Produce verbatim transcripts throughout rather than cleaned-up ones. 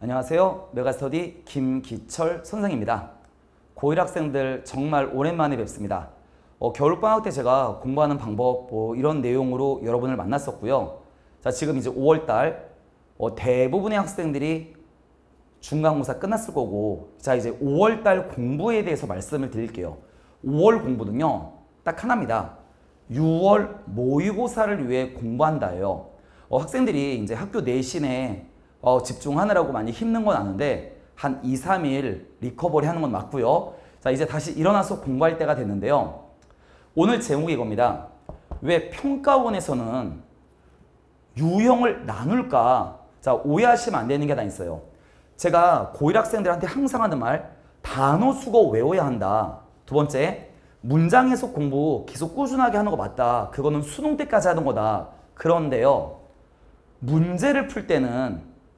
안녕하세요. 메가스터디 김기철 선생입니다. 고일 학생들 정말 오랜만에 뵙습니다. 어, 겨울방학 때 제가 공부하는 방법 뭐 이런 내용으로 여러분을 만났었고요. 자, 지금 이제 오월달 어, 대부분의 학생들이 중간고사 끝났을 거고, 자 이제 오월달 공부에 대해서 말씀을 드릴게요. 오월 공부는요 딱 하나입니다. 유월 모의고사를 위해 공부한다예요. 어, 학생들이 이제 학교 내신에 어, 집중하느라고 많이 힘든 건 아는데 한 이, 삼 일 리커버리 하는 건 맞고요. 자 이제 다시 일어나서 공부할 때가 됐는데요. 오늘 제목이 이겁니다. 왜 평가원에서는 유형을 나눌까? 자 오해하시면 안 되는 게 하나 있어요. 제가 고일 학생들한테 항상 하는 말, 단어 수거 외워야 한다. 두 번째, 문장 해석 공부 계속 꾸준하게 하는 거 맞다. 그거는 수능 때까지 하는 거다. 그런데요, 문제를 풀 때는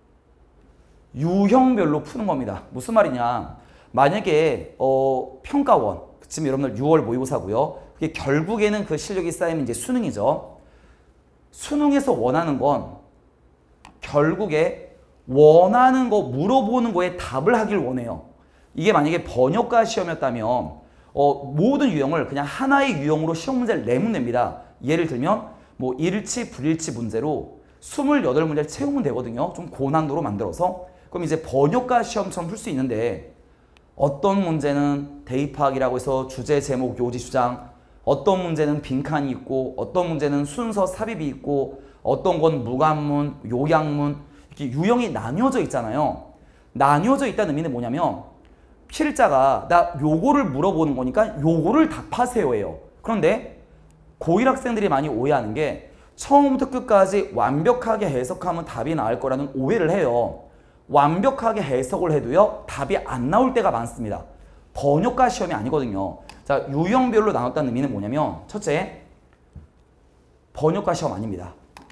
유형별로 푸는 겁니다. 무슨 말이냐? 만약에 어, 평가원, 지금 여러분들 유월 모의고사고요. 그게 결국에는 그 실력이 쌓이면 이제 수능이죠. 수능에서 원하는 건 결국에 원하는 거 물어보는 거에 답을 하길 원해요. 이게 만약에 번역가 시험이었다면 어, 모든 유형을 그냥 하나의 유형으로 시험 문제를 내면 됩니다. 예를 들면 뭐 일치, 불일치 문제로 이십팔 문제를 채우면 되거든요. 좀 고난도로 만들어서. 그럼 이제 번역가 시험처럼 풀 수 있는데 어떤 문제는 대입학이라고 해서 주제, 제목, 요지, 주장, 어떤 문제는 빈칸이 있고 어떤 문제는 순서, 삽입이 있고 어떤 건 무관문, 요약문 이렇게 유형이 나뉘어져 있잖아요. 나뉘어져 있다는 의미는 뭐냐면 필자가 나 요거를 물어보는 거니까 요거를 답하세요예요. 그런데 고일 학생들이 많이 오해하는 게 처음부터 끝까지 완벽하게 해석하면 답이 나올 거라는 오해를 해요. 완벽하게 해석을 해도요 답이 안 나올 때가 많습니다. 번역가 시험이 아니거든요. 자 유형별로 나눴다는 의미는 뭐냐면 첫째, 번역가 시험 아닙니다.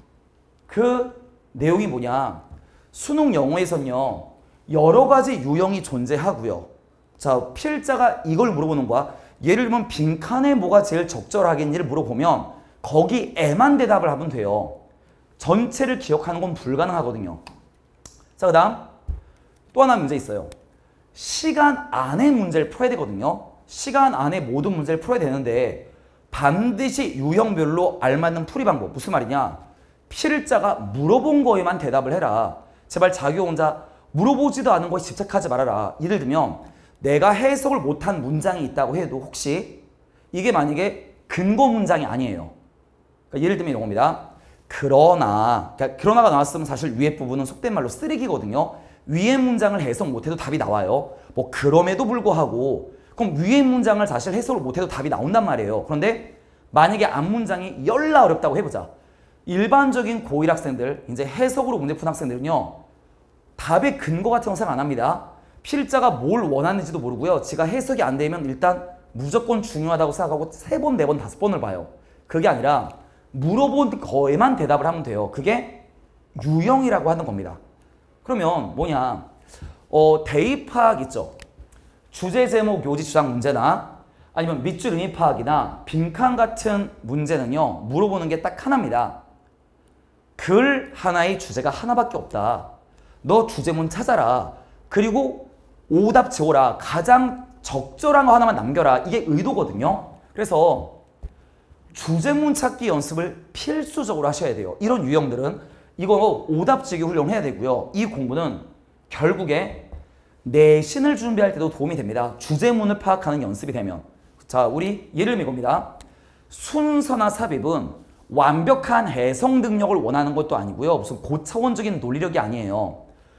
그 내용이 뭐냐, 수능 영어에서는요 여러 가지 유형이 존재하고요. 자 필자가 이걸 물어보는 거야. 예를 들면 빈칸에 뭐가 제일 적절하겠니를 물어보면 거기에만 대답을 하면 돼요. 전체를 기억하는 건 불가능하거든요. 자, 그 다음 또 하나 문제 있어요. 시간 안에 문제를 풀어야 되거든요. 시간 안에 모든 문제를 풀어야 되는데 반드시 유형별로 알맞는 풀이 방법. 무슨 말이냐? 필자가 물어본 거에만 대답을 해라. 제발 자기 혼자 물어보지도 않은 거에 집착하지 말아라. 예를 들면 내가 해석을 못한 문장이 있다고 해도 혹시 이게 만약에 근거 문장이 아니에요. 그러니까 예를 들면 이런 겁니다. 그러나, 그러니까 그러나가 나왔으면 사실 위에 부분은 속된 말로 쓰레기거든요. 위에 문장을 해석 못해도 답이 나와요. 뭐 그럼에도 불구하고 그럼 위에 문장을 사실 해석을 못해도 답이 나온단 말이에요. 그런데 만약에 앞 문장이 열나 어렵다고 해보자. 일반적인 고일 학생들, 이제 해석으로 문제 푼 학생들은요. 답의 근거 같은 거 생각 안 합니다. 필자가 뭘 원하는지도 모르고요. 지가 해석이 안 되면 일단 무조건 중요하다고 생각하고 세 번, 네 번, 다섯 번을 봐요. 그게 아니라 물어본 거에만 대답을 하면 돼요. 그게 유형이라고 하는 겁니다. 그러면 뭐냐, 어, 대입파악 있죠. 주제, 제목, 요지, 주장 문제나 아니면 밑줄 의미 파악이나 빈칸 같은 문제는요. 물어보는 게 딱 하나입니다. 글 하나의 주제가 하나밖에 없다. 너 주제문 찾아라. 그리고 오답 지워라. 가장 적절한 거 하나만 남겨라. 이게 의도거든요. 그래서 주제문 찾기 연습을 필수적으로 하셔야 돼요. 이런 유형들은 이거 오답 지기 훈련해야 되고요. 이 공부는 결국에 내신을 준비할 때도 도움이 됩니다. 주제문을 파악하는 연습이 되면. 자, 우리 예를 들면 이겁니다. 순서나 삽입은 완벽한 해석 능력을 원하는 것도 아니고요. 무슨 고차원적인 논리력이 아니에요.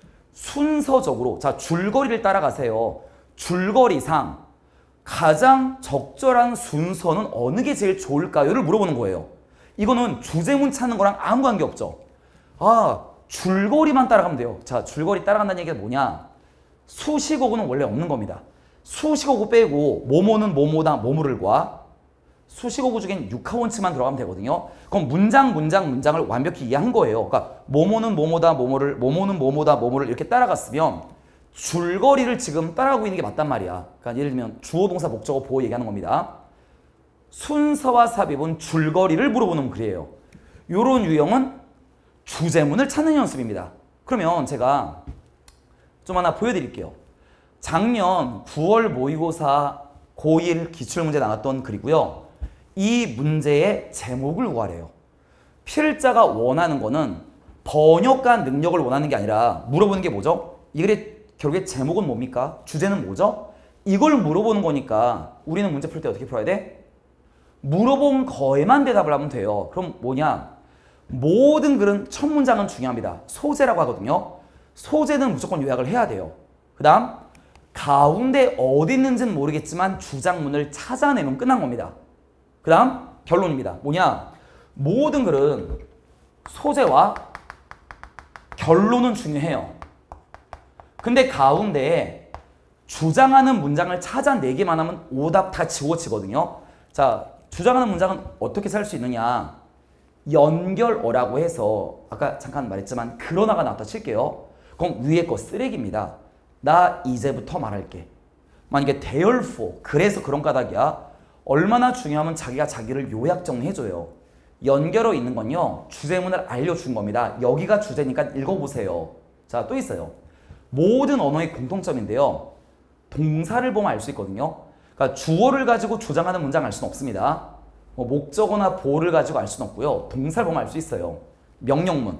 순서적으로, 자 줄거리를 따라가세요. 줄거리상 가장 적절한 순서는 어느 게 제일 좋을까요?를 물어보는 거예요. 이거는 주제문 찾는 거랑 아무 관계없죠. 아, 줄거리만 따라가면 돼요. 자, 줄거리 따라간다는 얘기가 뭐냐? 수식어구는 원래 없는 겁니다. 수식어구 빼고 뭐뭐는 뭐뭐다 뭐뭐를과 수식어구 중엔 육하원칙만 들어가면 되거든요. 그럼 문장 문장 문장을 완벽히 이해한 거예요. 그러니까 뭐뭐는 뭐뭐다 뭐뭐를 뭐뭐는 뭐뭐다 뭐뭐를 이렇게 따라갔으면 줄거리를 지금 따라가고 있는 게 맞단 말이야. 그러니까 예를 들면 주어 동사 목적어 보호 얘기하는 겁니다. 순서와 삽입은 줄거리를 물어보는 글이에요. 이런 유형은 주제문을 찾는 연습입니다. 그러면 제가 좀 하나 보여드릴게요. 작년 구월 모의고사 고일 기출문제 나왔던 글이고요. 이 문제의 제목을 구하래요. 필자가 원하는 거는 번역가 능력을 원하는 게 아니라 물어보는 게 뭐죠? 이 글의 결국에 제목은 뭡니까? 주제는 뭐죠? 이걸 물어보는 거니까 우리는 문제 풀 때 어떻게 풀어야 돼? 물어본 거에만 대답을 하면 돼요. 그럼 뭐냐? 모든 글은 첫 문장은 중요합니다. 소재라고 하거든요. 소재는 무조건 요약을 해야 돼요. 그 다음 가운데 어디 있는지는 모르겠지만 주장문을 찾아내면 끝난 겁니다. 그 다음 결론입니다. 뭐냐? 모든 글은 소재와 결론은 중요해요. 근데 가운데에 주장하는 문장을 찾아내기만 하면 오답 다 지워지거든요. 자, 주장하는 문장은 어떻게 살 수 있느냐? 연결어라고 해서 아까 잠깐 말했지만 그러나가 나왔다 칠게요. 그럼 위에 거 쓰레기입니다. 나 이제부터 말할게. 만약에 therefore 그래서 그런 까닭이야. 얼마나 중요하면 자기가 자기를 요약 정리해줘요. 연결어 있는 건요. 주제문을 알려준 겁니다. 여기가 주제니까 읽어보세요. 자, 또 있어요. 모든 언어의 공통점인데요. 동사를 보면 알 수 있거든요. 그러니까 주어를 가지고 주장하는 문장 알 수는 없습니다. 뭐 목적어나 보어를 가지고 알 수는 없고요. 동사를 보면 알 수 있어요. 명령문.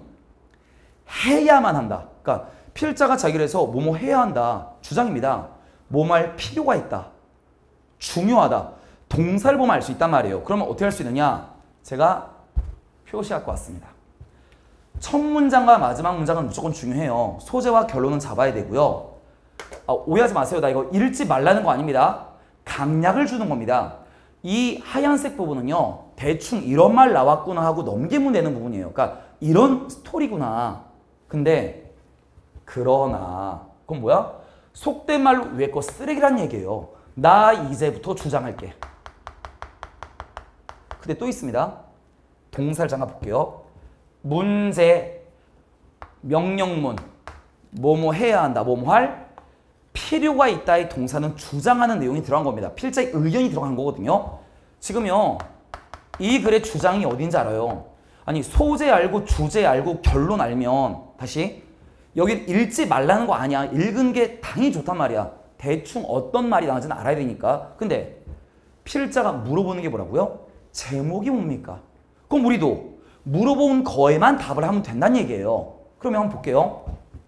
해야만 한다. 그러니까 필자가 자기를 해서 뭐뭐 해야 한다. 주장입니다. 뭐뭐 할 필요가 있다. 중요하다. 동사를 보면 알 수 있단 말이에요. 그러면 어떻게 할 수 있느냐? 제가 표시 갖고 왔습니다. 첫 문장과 마지막 문장은 무조건 중요해요. 소재와 결론은 잡아야 되고요. 아, 오해하지 마세요. 나 이거 읽지 말라는 거 아닙니다. 강약을 주는 겁니다. 이 하얀색 부분은요. 대충 이런 말 나왔구나 하고 넘기면 되는 부분이에요. 그러니까 이런 스토리구나. 근데 그러나 그건 뭐야? 속된 말로 위에 거 쓰레기란 얘기예요. 나 이제부터 주장할게. 근데 또 있습니다. 동사를 잠깐 볼게요. 문제, 명령문, 뭐뭐 해야 한다, 뭐뭐 할 필요가 있다의 동사는 주장하는 내용이 들어간 겁니다. 필자의 의견이 들어간 거거든요. 지금요. 이 글의 주장이 어딘지 알아요? 아니 소재 알고 주제 알고 결론 알면 다시 여기 읽지 말라는 거 아니야. 읽은 게 당연히 좋단 말이야. 대충 어떤 말이 나오는지는 알아야 되니까. 근데 필자가 물어보는 게 뭐라고요? 제목이 뭡니까? 그럼 우리도 물어본 거에만 답을 하면 된다는 얘기예요. 그러면 한번 볼게요.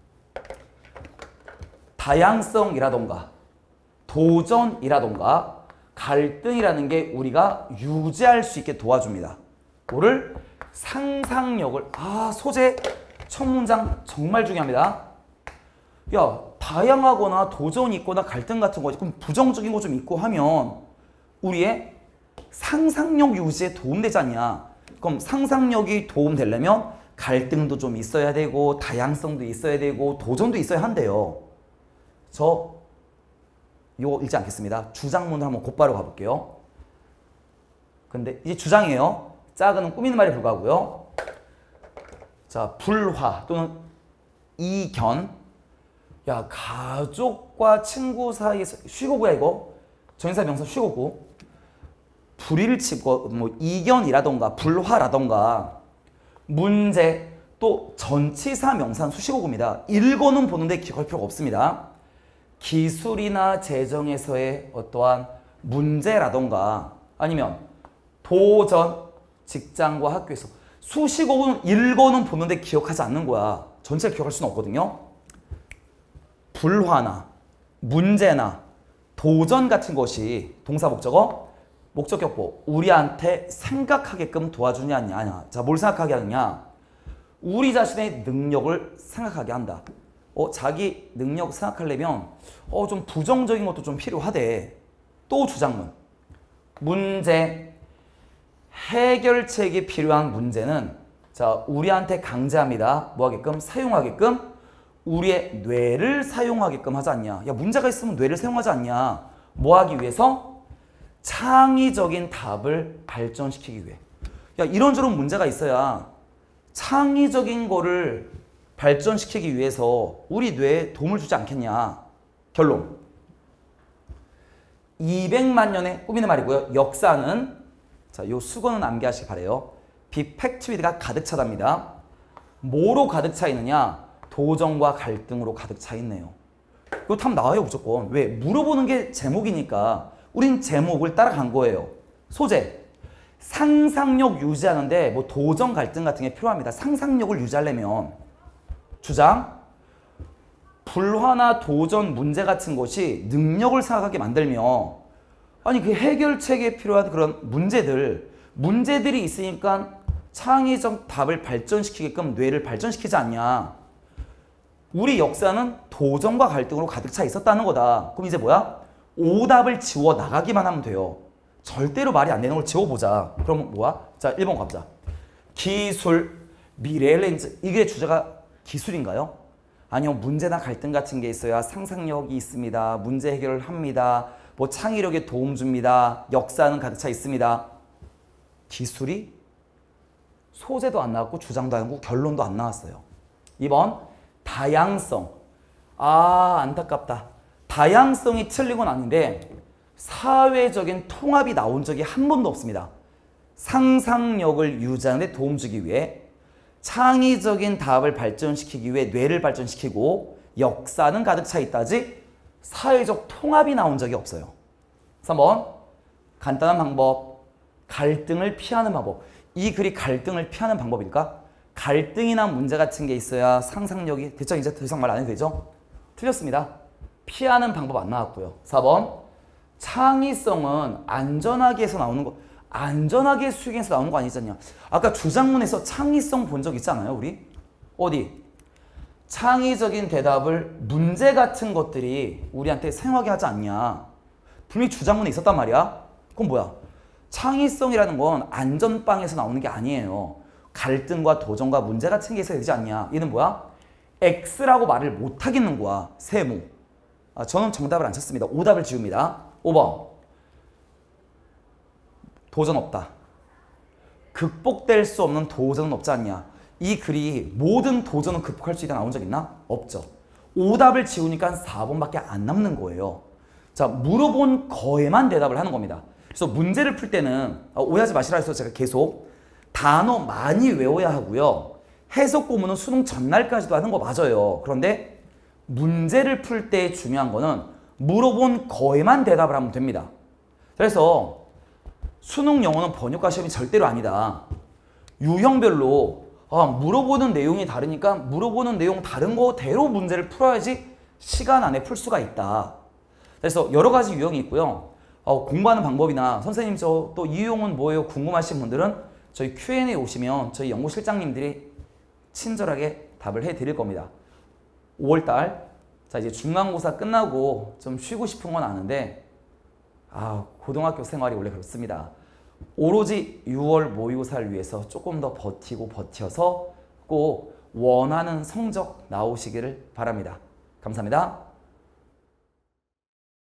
다양성이라던가 도전이라던가 갈등이라는 게 우리가 유지할 수 있게 도와줍니다. 뭐를? 상상력을. 아, 소재 첫 문장 정말 중요합니다. 야, 다양하거나 도전이 있거나 갈등 같은 거 그럼 부정적인 거 좀 있고 하면 우리의 상상력 유지에 도움되지 않냐. 그럼 상상력이 도움되려면 갈등도 좀 있어야 되고 다양성도 있어야 되고 도전도 있어야 한대요. 저 이거 읽지 않겠습니다. 주장문을 한번 곧바로 가볼게요. 근데 이제 주장이에요. 작은 꾸미는 말에 불과하고요. 자, 불화 또는 이견. 야, 가족과 친구 사이에서 쉬고구야 이거. 전사 명사 쉬고구. 불일치고 뭐 이견이라던가 불화라던가 문제 또 전치사 명사는 수식어구입니다. 읽어는 보는데 기억할 필요가 없습니다. 기술이나 재정에서의 어떠한 문제라던가 아니면 도전, 직장과 학교에서 수식어는 읽어는 보는데 기억하지 않는 거야. 전체를 기억할 수는 없거든요. 불화나 문제나 도전 같은 것이 동사 목적어 목적격보 우리한테 생각하게끔 도와주냐 아니냐. 자, 뭘 생각하게 하느냐? 우리 자신의 능력을 생각하게 한다. 어, 자기 능력 생각하려면 어, 좀 부정적인 것도 좀 필요하대. 또 주장문. 문제, 해결책이 필요한 문제는 자, 우리한테 강제합니다. 뭐 하게끔? 사용하게끔 우리의 뇌를 사용하게끔 하지 않냐. 야, 문제가 있으면 뇌를 사용하지 않냐. 뭐 하기 위해서? 창의적인 답을 발전시키기 위해. 야, 이런저런 문제가 있어야 창의적인 거를 발전시키기 위해서 우리 뇌에 도움을 주지 않겠냐. 결론. 이백만 년의 꾸미는 말이고요. 역사는 자, 요 수건은 암기하시기 바래요. 비 팩트 위드가 가득 차답니다. 뭐로 가득 차 있느냐? 도전과 갈등으로 가득 차 있네요. 이거 답 나와요 무조건. 왜? 물어보는 게 제목이니까 우린 제목을 따라간 거예요. 소재. 상상력 유지하는데 뭐 도전 갈등 같은 게 필요합니다. 상상력을 유지하려면 주장 불화나 도전 문제 같은 것이 능력을 생각하게 만들며 아니 그 해결책에 필요한 그런 문제들 문제들이 있으니까 창의적 답을 발전시키게끔 뇌를 발전시키지 않냐. 우리 역사는 도전과 갈등으로 가득 차 있었다는 거다. 그럼 이제 뭐야? 오답을 지워 나가기만 하면 돼요. 절대로 말이 안 되는 걸 지워보자. 그럼 뭐야? 자, 일 번 가보자. 기술, 미래의 렌즈. 이게 주제가 기술인가요? 아니요. 문제나 갈등 같은 게 있어야 상상력이 있습니다. 문제 해결을 합니다. 뭐 창의력에 도움 줍니다. 역사는 가득 차 있습니다. 기술이 소재도 안 나왔고 주장도 안 나왔고 결론도 안 나왔어요. 이 번 다양성. 아 안타깝다. 다양성이 틀린 건 아닌데 사회적인 통합이 나온 적이 한 번도 없습니다. 상상력을 유지하는 데 도움 주기 위해 창의적인 답을 발전시키기 위해 뇌를 발전시키고 역사는 가득 차 있다지 사회적 통합이 나온 적이 없어요. 삼 번 간단한 방법. 갈등을 피하는 방법. 이 글이 갈등을 피하는 방법일까? 갈등이나 문제 같은 게 있어야 상상력이 됐죠? 이제 더 이상 말 안 해도 되죠? 틀렸습니다. 피하는 방법 안 나왔고요. 사 번 창의성은 안전하게 해서 나오는 거 안전하게 수익에서 나오는 거 아니잖냐. 아까 주장문에서 창의성 본 적 있잖아요 우리? 어디? 창의적인 대답을 문제 같은 것들이 우리한테 사용하게 하지 않냐. 분명히 주장문에 있었단 말이야. 그럼 뭐야? 창의성이라는 건 안전빵에서 나오는 게 아니에요. 갈등과 도전과 문제 같은 게 있어야 되지 않냐. 얘는 뭐야? X라고 말을 못 하겠는 거야. 세모. 아, 저는 정답을 안 찾습니다. 오답을 지웁니다. 오 번 도전 없다. 극복될 수 없는 도전은 없지 않냐. 이 글이 모든 도전은 극복할 수 있다 나온 적 있나? 없죠. 오답을 지우니까 사 번밖에 안 남는 거예요. 자, 물어본 거에만 대답을 하는 겁니다. 그래서 문제를 풀 때는 오해하지 마시라 해서 제가 계속 단어 많이 외워야 하고요. 해석 고문은 수능 전날까지도 하는 거 맞아요. 그런데 문제를 풀 때 중요한 거는 물어본 거에만 대답을 하면 됩니다. 그래서 수능 영어는 번역가 시험이 절대로 아니다. 유형별로 아, 물어보는 내용이 다르니까 물어보는 내용 다른 거대로 문제를 풀어야지 시간 안에 풀 수가 있다. 그래서 여러 가지 유형이 있고요. 어, 공부하는 방법이나 선생님 저 또 이 유형은 뭐예요? 궁금하신 분들은 저희 큐 앤 에이 오시면 저희 연구실장님들이 친절하게 답을 해드릴 겁니다. 오월달 자 이제 중간고사 끝나고 좀 쉬고 싶은 건 아는데 아 고등학교 생활이 원래 그렇습니다. 오로지 유월 모의고사를 위해서 조금 더 버티고 버텨서 꼭 원하는 성적 나오시기를 바랍니다. 감사합니다.